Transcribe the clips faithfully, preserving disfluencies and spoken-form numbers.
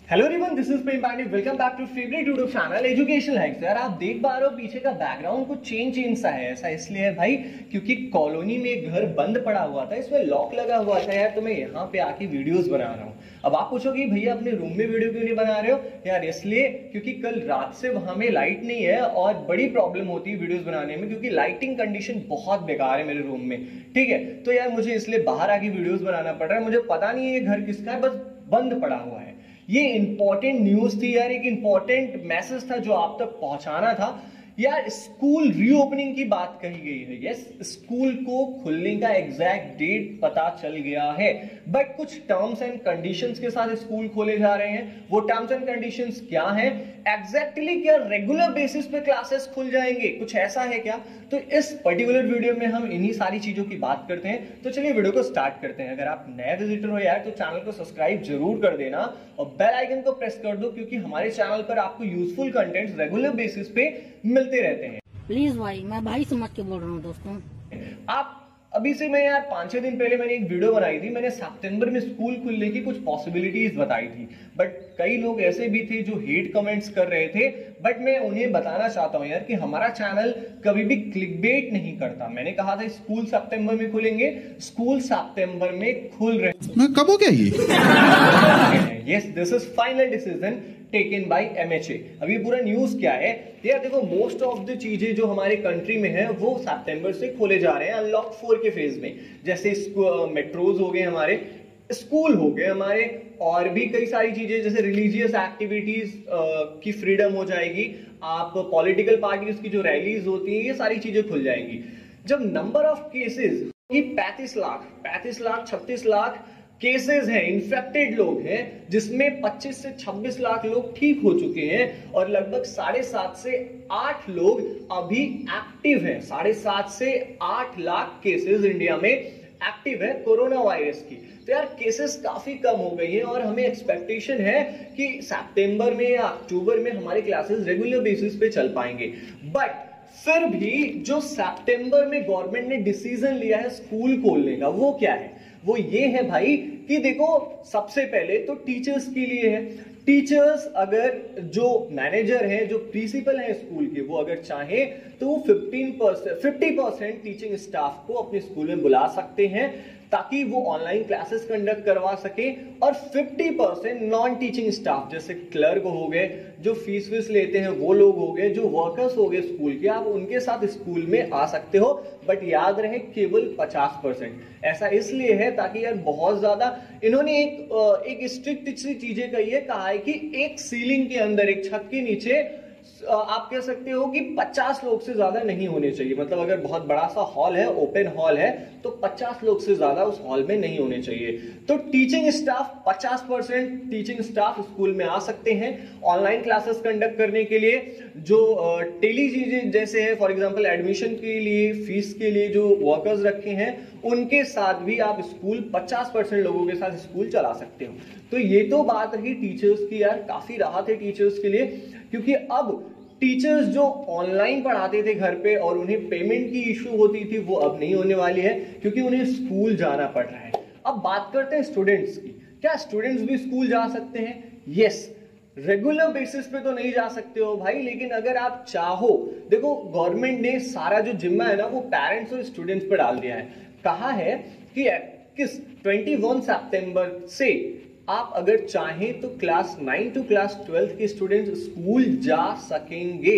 Hello everyone, this is Prem Pandey. Welcome back to favourite YouTube channel education hacks. यार आप देख पा रहे हो पीछे का बैकग्राउंड कुछ चेंज चेंज सा है। ऐसा इसलिए है भाई क्योंकि कॉलोनी में एक घर बंद पड़ा हुआ था, इसमें लॉक लगा हुआ था यार, तो मैं यहाँ पे आके वीडियोस बना रहा हूँ। अब आप पूछोगे भैया अपने रूम में वीडियो क्यों नहीं बना रहे हो? यार इसलिए क्योंकि कल रात से वहां में लाइट नहीं है और बड़ी प्रॉब्लम होती है वीडियोस बनाने में, क्योंकि लाइटिंग कंडीशन बहुत बेकार है मेरे रूम में। ठीक है, तो यार मुझे इसलिए बाहर आके वीडियोस बनाना पड़ रहा है। मुझे पता नहीं है ये घर किसका है, बस बंद पड़ा हुआ है। ये इंपॉर्टेंट न्यूज थी यार, एक इंपॉर्टेंट मैसेज था जो आप तक पहुंचाना था यार। स्कूल रीओपनिंग की बात कही गई है। यस, स्कूल को खुलने का एग्जैक्ट डेट पता चल गया है, बट कुछ टर्म्स एंड कंडीशंस के साथ स्कूल खोले जा रहे हैं। वो टर्म्स एंड कंडीशंस क्या हैं एग्जैक्टली? क्या रेगुलर बेसिस पे क्लासेस खुल जाएंगे, कुछ ऐसा है क्या? तो इस पर्टिकुलर वीडियो में हम इन्हीं सारी चीजों की बात करते हैं। तो चलिए वीडियो को स्टार्ट करते हैं। अगर आप नए विजिटर हो यार तो चैनल को सब्सक्राइब जरूर कर देना और बेल आइकन को प्रेस कर दो, क्योंकि हमारे चैनल पर आपको यूजफुल कंटेंट्स रेगुलर बेसिस पे मिलते रहते हैं। प्लीज भाई, मैं भाई समझ के बोल रहा हूँ दोस्तों। आप अभी से मैं यार पांच छह दिन पहले मैंने एक वीडियो बनाई थी। मैंने सितंबर में स्कूल खुलने की कुछ पॉसिबिलिटीज बताई थी, बट कई लोग ऐसे भी थे जो हेट कमेंट्स कर रहे थे। बट मैं उन्हें बताना चाहता हूं यार कि हमारा चैनल कभी भी क्लिकबेट नहीं करता। मैंने कहा था स्कूल सितंबर में खुलेंगे, स्कूल सितंबर में खुल रहे। मैं कब हो गया ये? Yes, this is final decision taken by MHA. अभी पूरा न्यूज क्या है यार, देखो मोस्ट ऑफ द चीजें जो हमारे कंट्री में है वो सितंबर से खोले जा रहे हैं अनलॉक फोर के फेज में। जैसे मेट्रोज हो गए हमारे, स्कूल हो गए हमारे, और भी कई सारी चीजें जैसे रिलीजियस एक्टिविटीज की फ्रीडम हो जाएगी। आप पॉलिटिकल पार्टीज की जो रैलीज होती हैं ये सारी चीजें खुल जाएंगी। जब नंबर ऑफ केसेस पैंतीस लाख पैंतीस लाख छत्तीस लाख केसेस हैं, इन्फेक्टेड लोग हैं, जिसमें पच्चीस से छब्बीस लाख लोग ठीक हो चुके हैं और लगभग साढ़े सात से आठ लोग अभी एक्टिव हैं। साढ़े सात से आठ लाख केसेस इंडिया में एक्टिव है कोरोना वायरस की। तो यार केसेस काफी कम हो गई हैं और हमें एक्सपेक्टेशन है कि सितंबर में या अक्टूबर में हमारे क्लासेस रेगुलर बेसिस पे चल पाएंगे। बट फिर भी जो सितंबर में गवर्नमेंट ने डिसीजन लिया है स्कूल खोलने का, वो क्या है? वो ये है भाई कि देखो सबसे पहले तो टीचर्स के लिए है। टीचर्स अगर जो मैनेजर हैं, जो प्रिंसिपल हैं स्कूल के, वो अगर चाहे तो वो fifteen percent fifty percent teaching staff को अपने स्कूल में बुला सकते हैं ताकि वो ऑनलाइन क्लासेस कंडक्ट करवा सके, और fifty percent non teaching staff जैसे क्लर्क हो गए, जो फीस वीस लेते हैं वो लोग हो गए, जो वर्कर्स हो गए स्कूल के, आप उनके साथ स्कूल में आ सकते हो। बट याद रहे केवल पचास परसेंट। ऐसा इसलिए है ताकि यार बहुत ज्यादा इन्होंने एक एक स्ट्रिक्ट सी चीजें कही है। कहा है कि एक सीलिंग के अंदर, एक छत के नीचे आप कह सकते हो कि पचास लोग से ज्यादा नहीं होने चाहिए। मतलब अगर बहुत बड़ा सा हॉल है, ओपन हॉल है, तो पचास लोग से ज्यादा उस हॉल में नहीं होने चाहिए। तो टीचिंग स्टाफ पचास परसेंट टीचिंग स्टाफ स्कूल में आ सकते हैं ऑनलाइन क्लासेस कंडक्ट करने के लिए। जो टेली चीजें जैसे है, फॉर एग्जांपल एडमिशन के लिए, फीस के लिए जो वर्कर्स रखे हैं, उनके साथ भी आप स्कूल पचास परसेंट लोगों के साथ स्कूल चला सकते हो। तो ये तो बात रही टीचर्स की। यार काफी राहत है टीचर्स के लिए, क्योंकि अब टीचर्स जो ऑनलाइन पढ़ाते थे घर पे और उन्हें पेमेंट की इशू होती थी, वो अब नहीं होने वाली है, क्योंकि उन्हें स्कूल जाना पड़ रहा है। अब बात करते हैं स्टूडेंट्स की। क्या स्टूडेंट्स भी स्कूल जा सकते हैं? यस, रेगुलर बेसिस पे तो नहीं जा सकते हो भाई, लेकिन अगर आप चाहो, देखो गवर्नमेंट ने सारा जो जिम्मा है ना वो पेरेंट्स और स्टूडेंट्स पे डाल दिया है। कहा है कि किस इक्कीस सितंबर से आप अगर चाहें तो class nine to class twelfth के स्टूडेंट्स स्कूल जा सकेंगे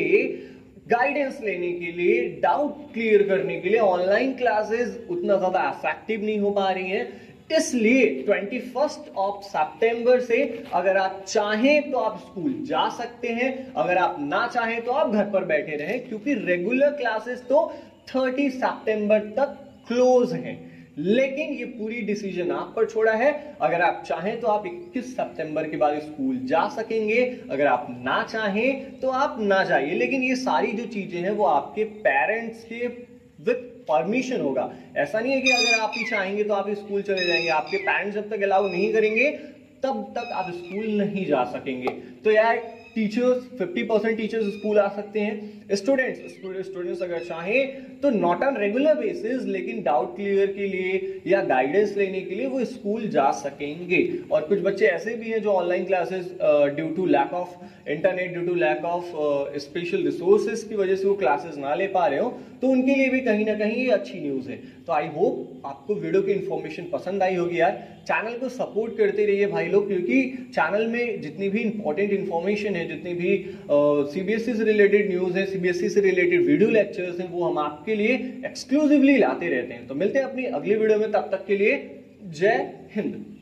गाइडेंस लेने के लिए, डाउट क्लियर करने के लिए। ऑनलाइन क्लासेस उतना ज्यादा इफेक्टिव नहीं हो पा रही हैं, इसलिए इक्कीस ऑफ सितंबर से अगर आप चाहें तो आप स्कूल जा सकते हैं, अगर आप ना चाहें तो आप घर पर बैठे रहें, क्योंकि रेगुलर क्लासेस तो तीस सितंबर तक क्लोज हैं। लेकिन ये पूरी डिसीजन आप पर छोड़ा है। अगर आप चाहें तो आप इक्कीस सितंबर के बाद स्कूल जा सकेंगे, अगर आप ना चाहें तो आप ना जाइए। लेकिन ये सारी जो चीजें हैं वो आपके पेरेंट्स के विद परमिशन होगा। ऐसा नहीं है कि अगर आप ही चाहेंगे तो आप स्कूल चले जाएंगे। आपके पेरेंट्स जब तक अलाउ नहीं करेंगे तब तक आप स्कूल नहीं जा सकेंगे। तो यार teachers fifty percent teachers school आ सकते हैं। स्टूडेंट्स स्टूडेंट्स अगर चाहें तो नॉट ऑन रेगुलर बेसिस लेकिन डाउट क्लियर के लिए या गाइडेंस लेने के लिए वो स्कूल जा सकेंगे। और कुछ बच्चे ऐसे भी हैं जो online classes due to lack of internet, due to lack of special resources की वजह से वो क्लासेस ना ले पा रहे हो, तो उनके लिए भी कहीं ना कहीं ये अच्छी न्यूज है। तो आई होप आपको वीडियो की इंफॉर्मेशन पसंद आई होगी यार। चैनल को सपोर्ट करते रहिए भाई लोग, क्योंकि चैनल में जितनी भी इंपॉर्टेंट इंफॉर्मेशन है, जितनी भी सीबीएसई से रिलेटेड न्यूज है, सीबीएसई से रिलेटेड वीडियो लेक्चर्स हैं, वो हम आपके लिए एक्सक्लूसिवली लाते रहते हैं। तो मिलते हैं अपनी अगली वीडियो में, तब तक के लिए जय हिंद।